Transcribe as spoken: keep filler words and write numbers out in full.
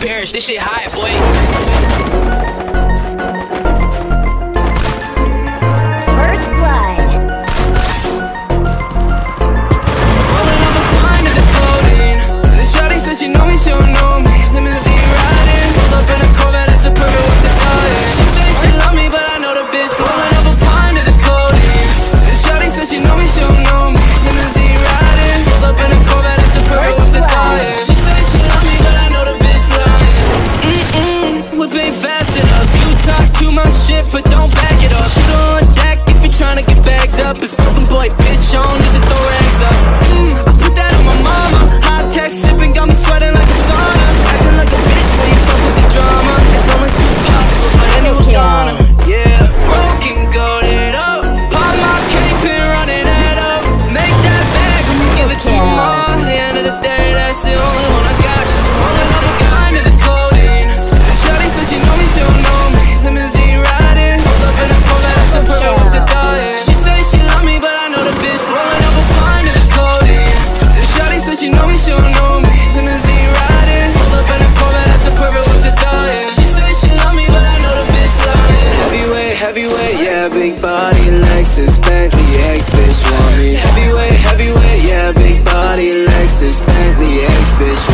parents. This shit hot, boy. First blood. Rolling up a pint of the codeine. The shawty said she know me, she don't know me. Limousine riding, pulled up in a Corvette, it's a perfect with the dying. She say she love me, but I know the bitch. Rolling up a pint of the codeine. The shawty said she know me, she don't know me. Limousine riding, pulled up in a Corvette, it's a perfect with the dying. She say she love me, but I know the bitch lying. Mm-mm, whip ain't fast enough. You talk too much shit, but don't back it up. Shoot on deck if you're trying to get bagged up. It's broken boy, bitch, I don't need to throw rags up. Mm, I put that on my mama. High tech sipping, got me sweating like a sauna. Acting like a bitch when you fuck with the drama. It's only two pops, look like any was gonna. Yeah, broken, goated up. Pop my cape and run it head up. Make that bag when you give it to my mom. At the end of the day, that's the only one I got. She's rolling up a kind of the codeine. The shawty said she know me, she don't know me. Limousine riding, pulled up in a Corvette, that's a perfect with the dying. She say she love me, but I know the bitch. Rolling up a pint of the codeine. The shawty said she know me, she don't know me. Limousine riding, pulled up in a Corvette, that's a perfect with the dying. She say she love me, but I know the bitch lying. Heavyweight, heavyweight, yeah, big body, Lexus, Bentley, X bitch want me. Heavyweight, heavyweight, yeah, big body, Lexus, Bentley, X bitch